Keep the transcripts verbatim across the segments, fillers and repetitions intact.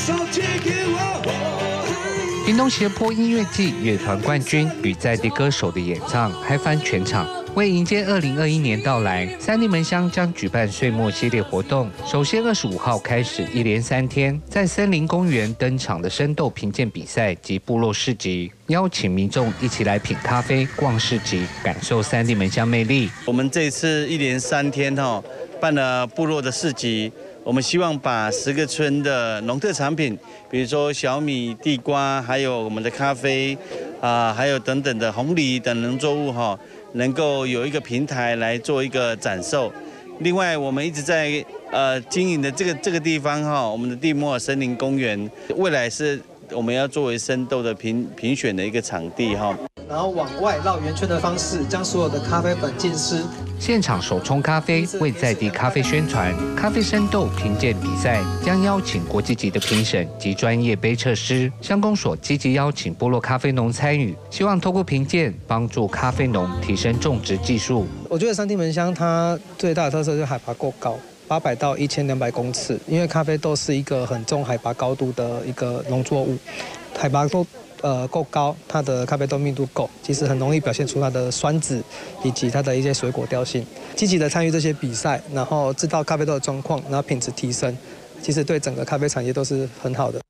屏东斜坡音乐季乐团冠军与在地歌手的演唱嗨翻全场。为迎接二零二一年到来，三地门乡将举办岁末系列活动。首先，二十五号开始，一连三天，在森林公园登场的生豆评鉴比赛及部落市集，邀请民众一起来品咖啡、逛市集，感受三地门乡魅力。 我们这次一连三天哈，办了部落的市集。我们希望把十个村的农特产品，比如说小米、地瓜，还有我们的咖啡，啊、呃，还有等等的红梨等农作物哈，能够有一个平台来做一个展售。另外，我们一直在呃经营的这个这个地方哈，我们的地莫森林公园，未来是我们要作为生豆的评评选的一个场地哈。 然后往外绕圆圈的方式，将所有的咖啡粉浸湿。 现场手冲咖啡，为在地咖啡宣传。咖啡生豆评鉴比赛将邀请国际级的评审及专业杯测师。乡公所积极邀请部落咖啡农参与，希望透过评鉴帮助咖啡农提升种植技术。 我觉得三地门乡它最大的特色就是海拔够高。八百到一千两百公尺，因为咖啡豆是一个很重海拔高度的一个农作物，海拔都呃够高，它的咖啡豆密度够，其实很容易表现出它的酸质以及它的一些水果调性。积极的参与这些比赛，然后知道咖啡豆的状况，然后品质提升，其实对整个咖啡产业都是很好的。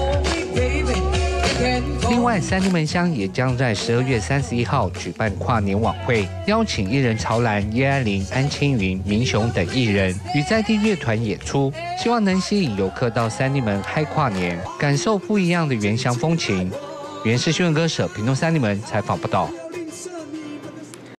另外，三地门乡也将在十二月三十一号举办跨年晚会，邀请艺人曹兰、叶安玲、安青云、明雄等艺人与在地乐团演出，希望能吸引游客到三地门嗨跨年，感受不一样的原乡风情。原是新闻歌社屏东三地门采访报道。